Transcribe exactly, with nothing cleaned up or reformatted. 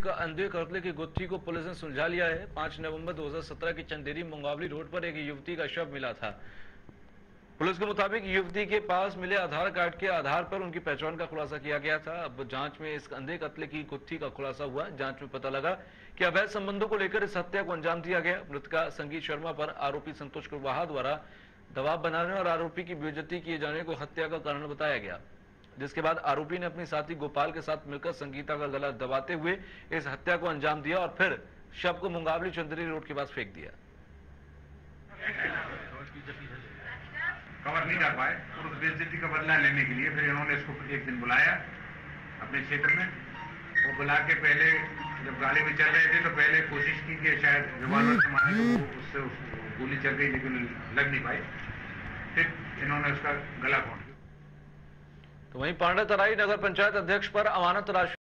एक अंधे कत्ल की गुत्थी को पुलिस ने सुलझा लिया है। पांच नवंबर दो हज़ार सत्रह की चंदेरी मुंगावली रोड पर एक युवती का शव मिला था। पुलिस के मुताबिक युवती के पास मिले आधार कार्ड के आधार पर उनकी पहचान का खुलासा किया गया था। अब जांच में इस अंधे कत्ल की गुत्थी का खुलासा हुआ। जांच में पता लगा कि अवैध संबंधों को लेकर इस हत्या को अंजाम दिया गया। मृतका संगीत शर्मा पर आरोपी संतोष कुशवाहा द्वारा दबाव बनाने और आरोपी की बेइज्जती किए जाने को हत्या का कारण बताया गया, जिसके बाद आरोपी ने अपने साथी गोपाल के साथ मिलकर संगीता का गला दबाते हुए इस हत्या को अंजाम दिया और फिर शव को मुंगावली चंदेरी रोड के पास फेंक दिया। कवर नहीं कर पाए और उस बेइज्जती का बदला लेने के लिए फिर इन्होंने इसको एक दिन बुलाया अपने क्षेत्र में। वो बुला के पहले जब गाड़ी में चल रहे थे तो पहले कोशिश की कि शायद रिवॉल्वर से मारे तो वो उससे गोली चल गई लेकिन लग नहीं पाई। फिर इन्होंने उसका गला घोंट दिया। तो वहीं पांडा तराई नगर पंचायत अध्यक्ष पर अमानत राशि